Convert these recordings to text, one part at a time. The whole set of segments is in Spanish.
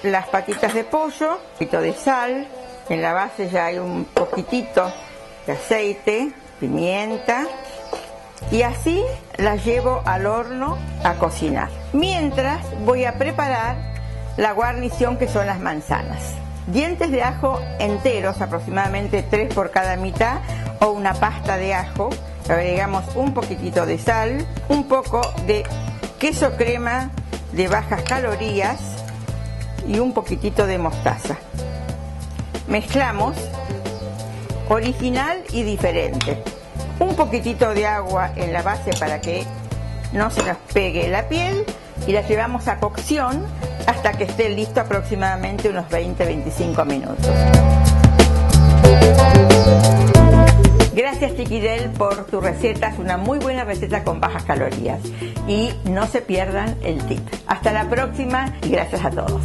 las patitas de pollo, un poquito de sal, en la base ya hay un poquitito de aceite, pimienta, y así las llevo al horno a cocinar. Mientras voy a preparar la guarnición, que son las manzanas. Dientes de ajo enteros, aproximadamente 3 por cada mitad, o una pasta de ajo. Agregamos un poquitito de sal, un poco de queso crema de bajas calorías y un poquitito de mostaza. Mezclamos, original y diferente. Un poquitito de agua en la base para que no se nos pegue la piel, y la llevamos a cocción hasta que esté listo, aproximadamente unos 20-25 minutos. Gracias, Chiquidel, por tu receta. Es una muy buena receta con bajas calorías. Y no se pierdan el tip. Hasta la próxima y gracias a todos.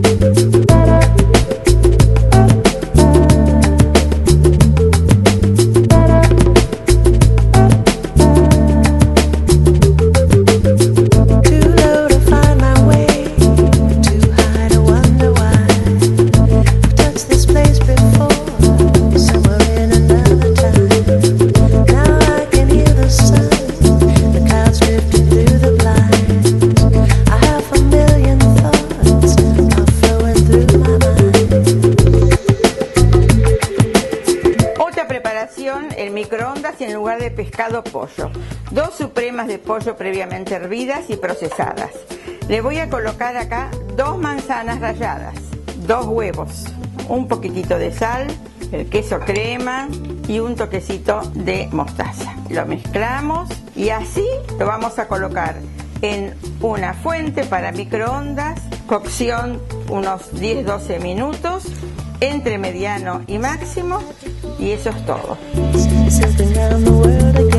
En microondas y en lugar de pescado, pollo. 2 supremas de pollo previamente hervidas y procesadas. Le voy a colocar acá 2 manzanas ralladas, 2 huevos, un poquitito de sal, el queso crema y un toquecito de mostaza. Lo mezclamos y así lo vamos a colocar en una fuente para microondas, cocción unos 10-12 minutos, entre mediano y máximo, y eso es todo.